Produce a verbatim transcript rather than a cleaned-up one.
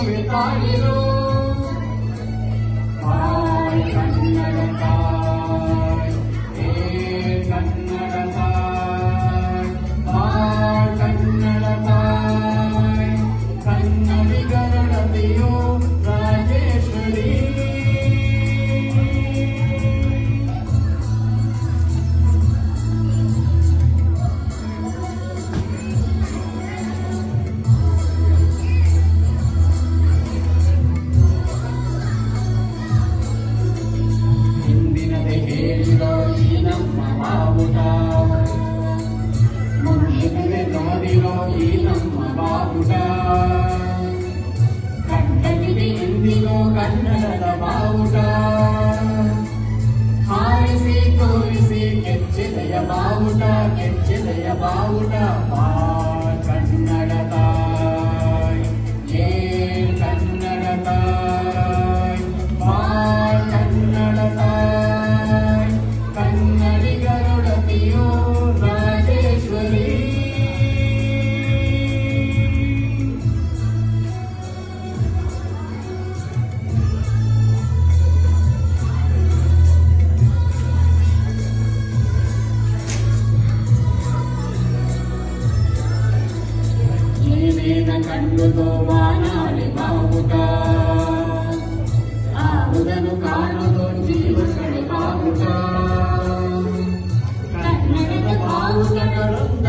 ಜೀವವೇ ತಾಯಿರೋ ತಾಯಿ ಕನ್ನಡ ತಾಯಿ ಹೇ ಕನ್ನಡ ತಾಯಿ ತಾಯಿ ಕನ್ನಡ ತಾಯಿ ಕನ್ನಡಿಗರೊಡನೆಯೋ ರಾಜೇಶ್ವರಿ ಹೇಳಿರೋ ಈ ನಮ್ಮ ಬಾವುಟ ಮುಂದಿನದೆ ತೋರಿರೋ ಈ ನಮ್ಮ ಬಾವುಟ ಕನ್ನಡಿಗೆ ಎಂದಿರೋ ಕನ್ನಡದ ಬಾವುಟ ಹಾರಿಸಿ ತೋರಿಸಿ ಕೆಚ್ಚೆದೆಯ ಬಾವುಟ ಕೆಚ್ಚೆದೆಯ ಬಾವುಟ ಬಾ ಕನ್ನಡ ತಾಯಿ ಏ ಕನ್ನಡ ತಾಯಿ ಬಾ ಕನ್ನಡ ತಾಯಿ ಕನ್ನಡಿಗರೊಡನೆಯೋ ರಾಜೇಶ್ವರಿ ಏನೇನ ಕಂಡುದೋ ವಾನಾಳಿ ಬಾವುಟ ಆಗುದನು ಕಾಣುವುದು ಜೀವಸಳೆ ಬಾವುಟ ಕನ್ನಡದ ಬಾವುಟಗಳು